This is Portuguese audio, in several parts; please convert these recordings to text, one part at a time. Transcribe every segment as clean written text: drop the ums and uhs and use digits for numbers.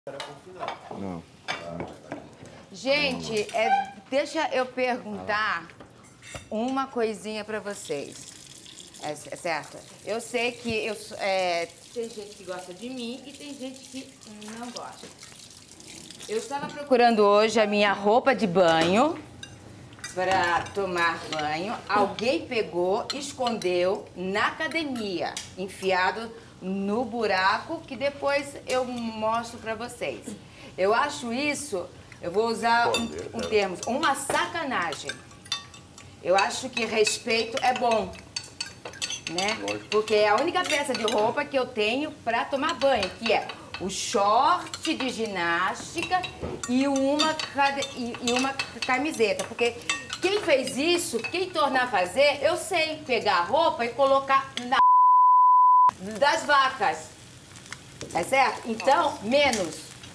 Não. Gente, deixa eu perguntar uma coisinha pra vocês. É certo? Eu sei que tem gente que gosta de mim e tem gente que não gosta. Eu estava procurando hoje a minha roupa de banho para tomar banho. Alguém pegou, escondeu na academia, enfiado no buraco, que depois eu mostro para vocês. Eu acho isso, eu vou usar um termo, uma sacanagem. Eu acho que respeito é bom, né? Porque é a única peça de roupa que eu tenho para tomar banho, que é o short de ginástica e uma camiseta. Porque quem fez isso, quem tornar a fazer, eu sei pegar a roupa e colocar na das vacas. É certo? Então, menos.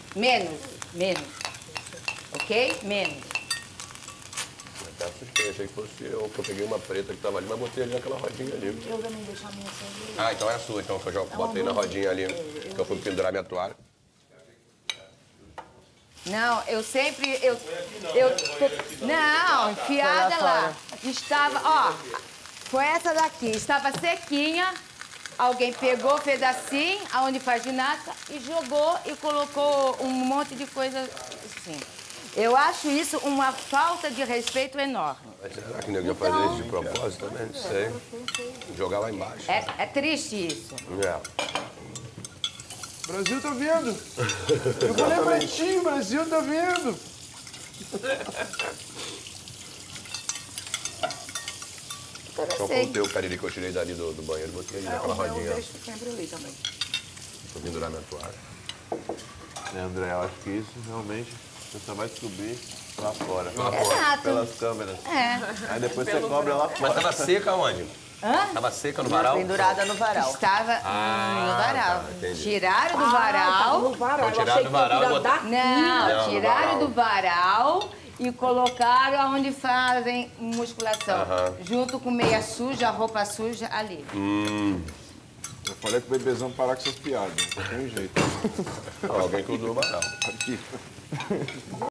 Ok? Menos. Até assustei, achei que fosse eu, que eu peguei uma preta que tava ali, mas botei ali naquela rodinha ali. Eu também deixo a minha sem. Ah, então é a sua, então, que eu já botei na rodinha ali, que eu fui pendurar minha toalha. Não, eu sempre. Não, enfiada lá. Estava, ó, foi essa daqui. Estava sequinha. Alguém pegou, fez assim, aonde faz ginástica, e jogou e colocou um monte de coisa assim. Eu acho isso uma falta de respeito enorme. Mas será que ninguém ia fazer isso de propósito também? Não sei. Jogar lá embaixo. É triste isso. O Brasil tá vindo. Eu falei pra ti, o Brasil tá vindo. Então contei o cariri que eu tirei dali do banheiro, botei ali naquela rodinha. Eu quebro ali também. Vou pendurar minha toalha. André, eu acho que isso realmente você só vai descobrir lá fora. Exato. Pelas câmeras. É. Aí depois você cobra lá fora. Mas tava seca onde? Hã? Tava seca no varal? Pendurada no varal. Estava no varal. Tá, entendi. Tiraram do varal. No varal. Então Eu tiraram achei do que varal ia e tirar botaram- daqui. Não, no tiraram varal. do varal e colocaram onde fazem musculação. Junto com meia suja, roupa suja ali. Eu falei pro bebezão parar com essas piadas. Não tem jeito. Alguém que usou o varal. Aqui.